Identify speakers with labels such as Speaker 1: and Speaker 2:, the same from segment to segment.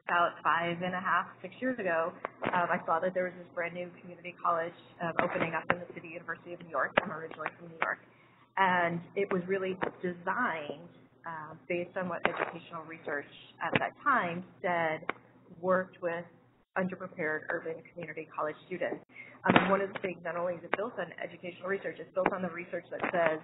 Speaker 1: about 5.5, 6 years ago, I saw that there was this brand new community college opening up in the City University of New York. I'm originally from New York. And it was really designed based on what educational research at that time said worked with underprepared urban community college students. One of the things, not only is it built on educational research, it's built on the research that says,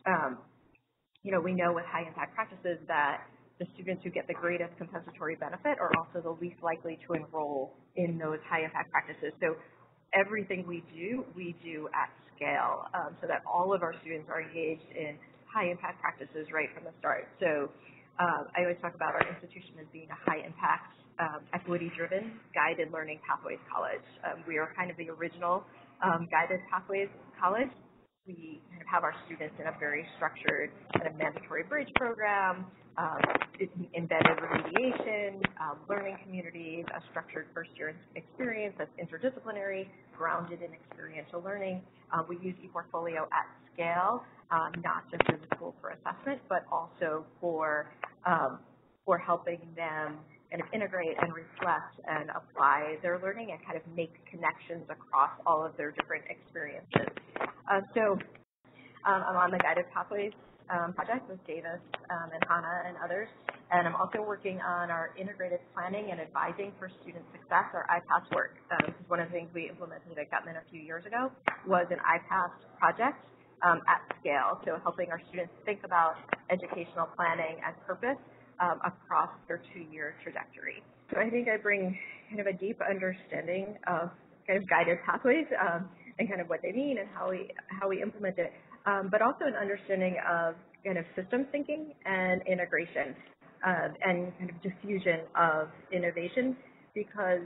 Speaker 1: we know with high impact practices that the students who get the greatest compensatory benefit are also the least likely to enroll in those high impact practices. So everything we do at scale so that all of our students are engaged in high impact practices right from the start. So I always talk about our institution as being a high impact, equity driven guided learning pathways college. We are kind of the original guided pathways college. We kind of have our students in a very structured kind of mandatory bridge program, embedded remediation, learning communities, a structured first-year experience that's interdisciplinary, grounded in experiential learning. We use ePortfolio at scale, not just as a tool for assessment, but also for helping them kind of integrate and reflect and apply their learning and kind of make connections across all of their different experiences. So I'm on the Guided Pathways project with Davis and Hannah and others, and I'm also working on our integrated planning and advising for student success, our IPASS work. This is one of the things we implemented at Gutman a few years ago, was an IPASS project at scale, so helping our students think about educational planning and purpose across their 2-year trajectory. So I think I bring kind of a deep understanding of kind of guided pathways and kind of what they mean and how we implement it, but also an understanding of kind of systems thinking and integration and kind of diffusion of innovation, because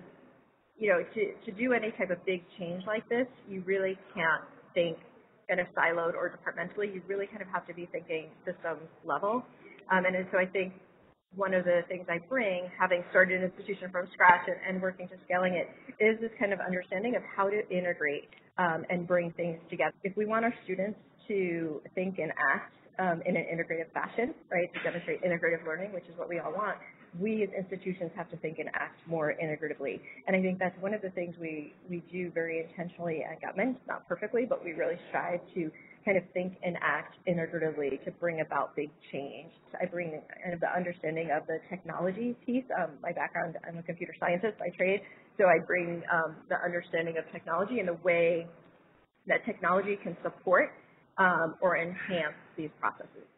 Speaker 1: to do any type of big change like this, you really can't think kind of siloed or departmentally. You really kind of have to be thinking systems level, and so I think one of the things I bring, having started an institution from scratch and working to scaling it, is this kind of understanding of how to integrate and bring things together. If we want our students to think and act in an integrative fashion, right, to demonstrate integrative learning, which is what we all want, we as institutions have to think and act more integratively. And I think that's one of the things we do very intentionally at Gutman, not perfectly, but we really strive to kind of think and act integratively to bring about big change. So I bring kind of the understanding of the technology piece. My background, I'm a computer scientist by trade, so I bring the understanding of technology and the way that technology can support or enhance these processes.